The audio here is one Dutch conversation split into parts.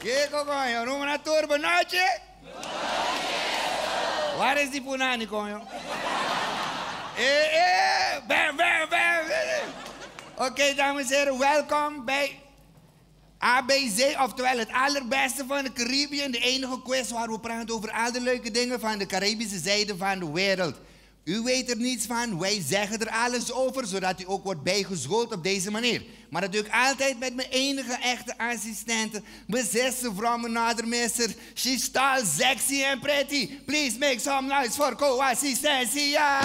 Kijk ook aan je, noem maar turbo nootje. Waar is die punani, konjo? Oké, dames en heren, welkom bij ABC, oftewel het allerbeste van de Caribiën. De enige quiz waar we praten over al de leuke dingen van de Caribische zijde van de wereld. U weet er niets van, wij zeggen er alles over, zodat u ook wordt bijgeschoold op deze manier. Maar dat doe ik altijd met mijn enige echte assistente, mijn zesde vrouw, mijn nadermeester. She's tall, sexy and pretty. Please make some noise for co-assistentia.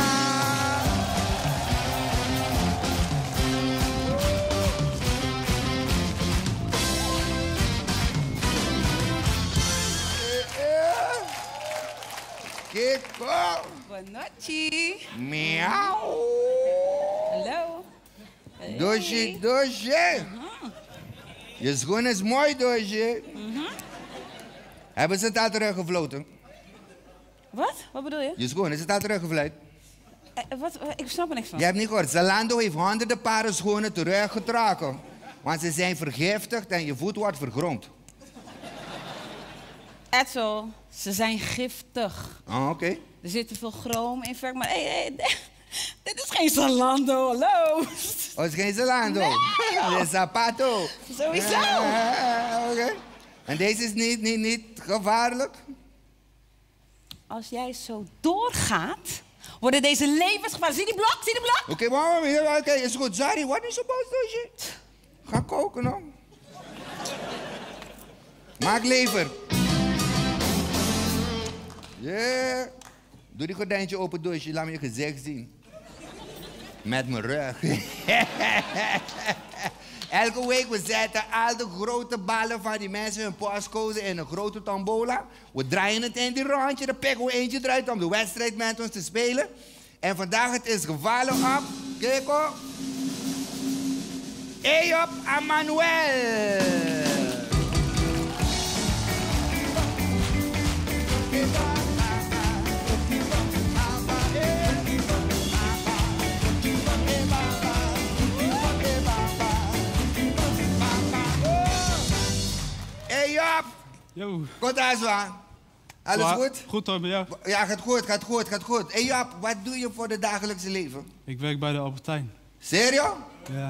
Kiko. Buonanotte. Miauw. Hallo. Doosje, doosje. Je schoen is mooi, doosje. Hebben ze het al teruggevloten? Wat? Wat bedoel je? Je schoen, is het al teruggevloten? Wat? Ik snap er niks van. Je hebt niet gehoord. Zalando heeft honderden paren schoenen teruggetrokken. Want ze zijn vergiftigd en je voet wordt vergrond. Edsel, ze zijn giftig. Oh, oké. Er zit te veel chroom in verk, maar dit is geen Zalando, hallo. Oh, het is geen Zalando? Nee, Het is Zapato. Sowieso. Oké. En deze is niet gevaarlijk? Als jij zo doorgaat, worden deze levensgevaarlijk. Zie die blok, zie die blok? Oké, mama, oké, is goed. Sorry, word niet zo boos, doosje. Ga koken, hoor. Maak lever. Yeah. Doe die gordijntje open, doosje. Laat me je gezicht zien. Met mijn rug. Elke week we zetten al de grote ballen van die mensen hun postcode in een grote tombola. We draaien het in die rondje, dan pikken we eentje eruit om de wedstrijd met ons te spelen. En vandaag het is gevallen op, kijk op. Eyop Emmanuel. Hey Job! Yo. Goed aan. Alles goed? Goed hoor, bij jou? Ja, gaat goed. Hey Job, wat doe je voor het dagelijkse leven? Ik werk bij de Albertijn. Serio? Ja.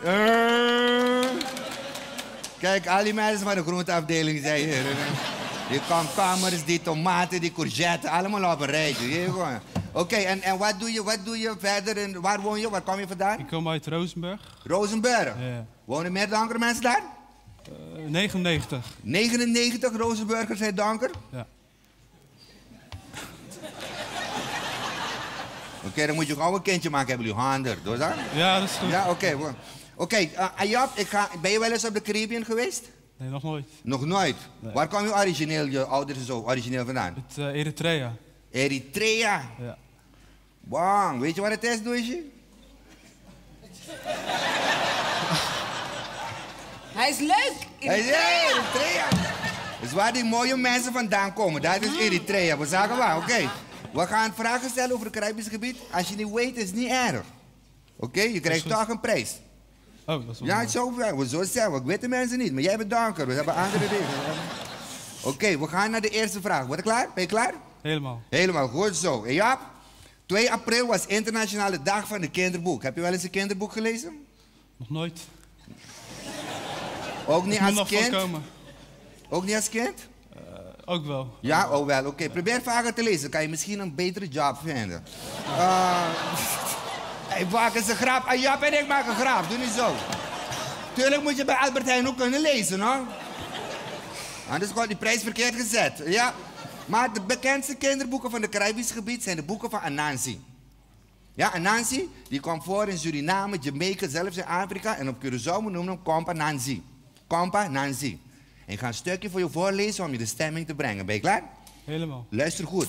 Kijk, al die mensen van de groenteafdeling zijn hier. Die komkommers, die tomaten, die courgetten, allemaal op een rijtje. Oké, en wat doe je verder? En waar woon je? Waar kom je vandaan? Ik kom uit Rozenburg. Rozenburg? Ja. Wonen meer donkere mensen daar? 99. 99 Rozenburgers zijn donker? Ja. Oké, dan moet je gewoon een kindje maken, hebben jullie 100, doe dat? Ja, dat is goed. Ja, oké. Ayab, ben je wel eens op de Caribbean geweest? Nee, nog nooit. Nog nooit? Nee. Waar kwam je ouders en zo origineel vandaan? Het Eritrea. Eritrea? Ja. Bang, weet je wat het is, Doosje? Hij is leuk. Eritrea. Dat is waar die mooie mensen vandaan komen. Dat is Eritrea. We zagen waar, oké. We gaan vragen stellen over het Caribisch gebied. Als je niet weet, is het niet erg. Oké, je krijgt toch een prijs. Oh, dat is wel Ja, mooi. zo zeggen we. Witte mensen niet, maar jij bent donker. We hebben andere dingen. Oké, we gaan naar de eerste vraag. Ben je klaar? Ben je klaar? Helemaal. Helemaal goed zo. En Jaap, 2 april was Internationale Dag van de Kinderboek. Heb je wel eens een kinderboek gelezen? Nog nooit. Ook niet Ik moet als nog kind? van komen. Ook niet als kind? Ook wel. Ja, oh wel, oké. Probeer vaker te lezen, dan kan je misschien een betere job vinden. Ik maak eens een grap. Jaap en ik maken een grap, doe niet zo. Tuurlijk moet je bij Albert Heijn ook kunnen lezen, hoor. Anders wordt die prijs verkeerd gezet, ja. Maar de bekendste kinderboeken van het Caribisch gebied zijn de boeken van Anansi. Ja, Anansi, die komt voor in Suriname, Jamaica, zelfs in Afrika. En op Curaçao noemen we hem Compa Nansi. Compa Nansi. En ik ga een stukje voor je voorlezen om je de stemming te brengen. Ben je klaar? Helemaal. Luister goed.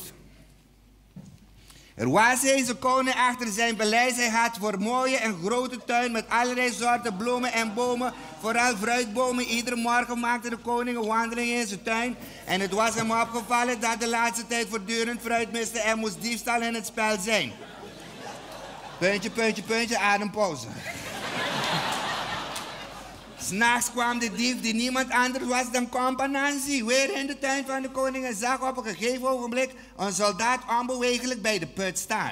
Er was eens een koning achter zijn paleis. Hij had voor mooie en grote tuin met allerlei soorten bloemen en bomen. Vooral fruitbomen. Iedere morgen maakte de koning een wandeling in zijn tuin. En het was hem opgevallen dat de laatste tijd voortdurend fruit miste en moest diefstal in het spel zijn. Puntje, puntje, puntje, adempauze. 'Nachts kwam de dief die niemand anders was dan Companansi. Weer in de tuin van de koning en zag op een gegeven ogenblik een soldaat onbewegelijk bij de put staan.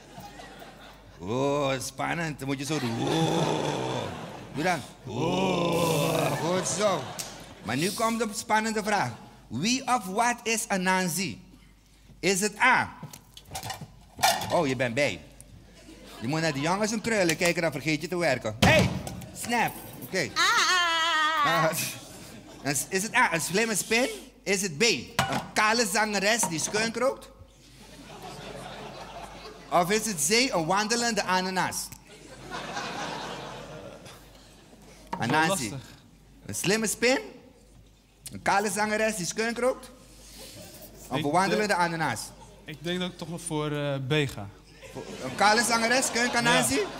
Oh, spannend. Dan moet je zo doen. Oh. Doe dan. Oh, goed zo. Maar nu komt de spannende vraag. Wie of wat is Anansi? Is het A? Oh, je bent bij. Je moet naar de jongens en krullen kijken, dan vergeet je te werken. Hey, snap. Oké. Is het A, een slimme spin? Is het B, een kale zangeres die skeunk rookt? Of is het C, een wandelende ananas? Anansi. Een slimme spin? Een kale zangeres die skeunk rookt? Of een wandelende ananas? Ik denk dat ik toch nog voor B ga. Een kale zangeres, skeunk Anansi? Ja.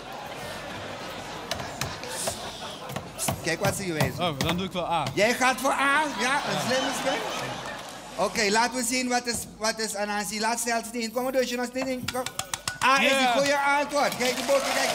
Kijk wat ze geweest. Oh, dan doe ik wel A. Jij gaat voor A? Ja, een slimme spin? Oké, laten we zien wat is Anansi. Laat snel steen. Kom maar dus, je nog steen. A is die goede antwoord. Kijk de boven, kijk.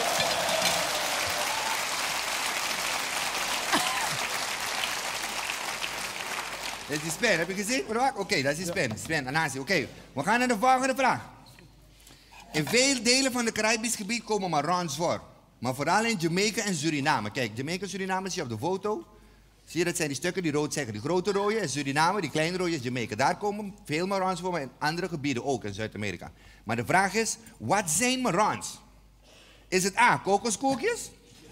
Dat is die spin, heb je gezien? Oké, dat is die spin. Spin, Anansi. Oké, we gaan naar de volgende vraag. In veel delen van het Caribisch gebied komen marrons voor. Maar vooral in Jamaica en Suriname. Kijk, Jamaica en Suriname zie je op de foto. Zie je, dat zijn die stukken die rood zeggen. Die grote rode is Suriname, die kleine rode is Jamaica. Daar komen veel marrons voor, maar in andere gebieden ook in Zuid-Amerika. Maar de vraag is, wat zijn marrons? Is het A, kokoskoekjes?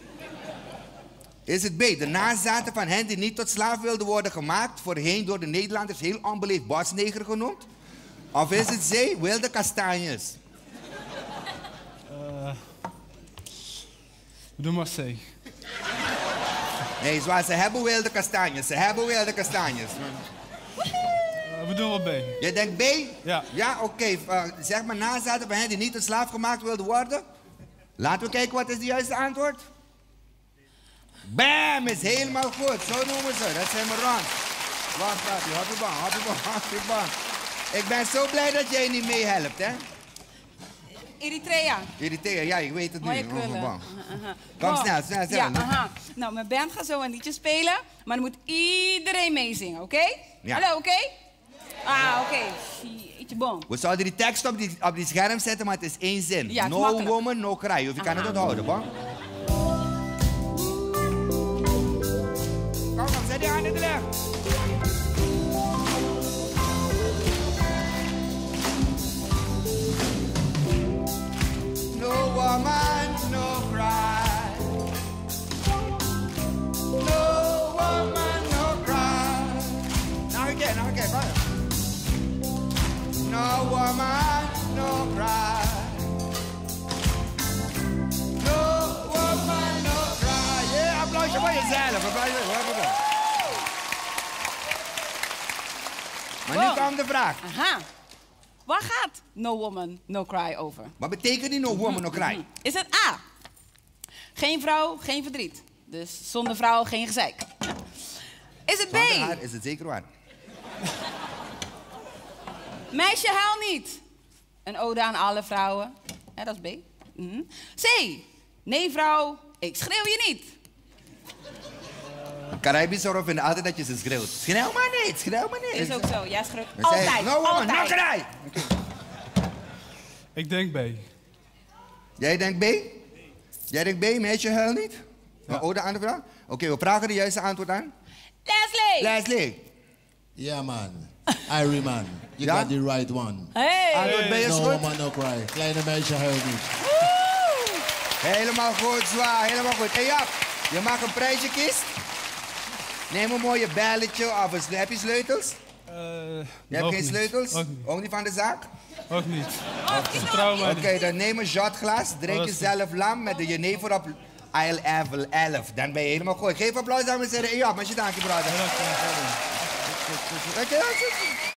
Is het B, de nazaten van hen die niet tot slaaf wilden worden gemaakt, voorheen door de Nederlanders heel onbeleefd bosneger genoemd? Of is het C, wilde kastanjes? Doe maar C. Nee, zoals ze hebben wilde kastanjes. Ze hebben wilde kastanjes. We doen wel B. Jij denkt B? Ja. Ja, oké. Zeg maar nazaten van hen die niet tot slaaf gemaakt wilden worden. Laten we kijken wat is de juiste antwoord. Bam, is helemaal goed. Zo noemen ze. Dat zijn marrons. Wacht, hoppie. Ik ben zo blij dat jij niet meehelpt, hè? Eritrea. Eritrea, ja, ik weet het nu. Mooie krullen. Kom snel. Ja, aha. Nou, mijn band gaat zo een liedje spelen, maar dan moet iedereen meezingen, oké? Ja. Hallo, oké? Oké. Jeetje bom. We zouden die tekst op die scherm zetten, maar het is één zin. Ja, no makkelijk. woman, no cry. Of je kan het onthouden, bon? Kom, zet die hand in de lucht. No woman, no cry. No woman, no cry. Now again, brother. No woman, no cry. No woman, no cry. Yeah, applausje voor jezelf. Maar nu komt de vraag. Aha. Waar gaat No Woman, No Cry over? Wat betekent die no woman, no cry? Is het A? Geen vrouw, geen verdriet. Dus zonder vrouw, geen gezeik. Is het B? Zonder haar is het zeker waar. Meisje, huil niet. Een ode aan alle vrouwen. Ja, dat is B. C. Nee, vrouw, ik schreeuw je niet. Caribisch zorgen vinden altijd dat je ze schreeuwt. Schreeuw maar niet. Is ook zo. Jij schreeuwt Dan zei je, altijd. no woman, no altijd. cry. Ik denk B. Jij denkt B? Jij denkt B, meisje huil niet? Een ode aan de vrouw? Oké, we vragen de juiste antwoord aan. Leslie. Yeah, man. Irie man. You Ja? got the right one. Hey. Antwoord B is No goed? woman, no cry. Kleine meisje huilt niet. Helemaal goed, zwaar. Helemaal goed. Hey Jap, je mag een prijsje kiezen. Neem een mooie belletje of heb je sleutels? Je hebt geen sleutels? Ook niet van de zaak? Ook niet. Vertrouw mij Oké, dan neem een shotglas, drink jezelf lam met de jenever op aisle 11. Dan ben je helemaal goed. Geef applaus aan me en zeggen, hey Jap, maar je dank je brother. Dank je. Dankjewel.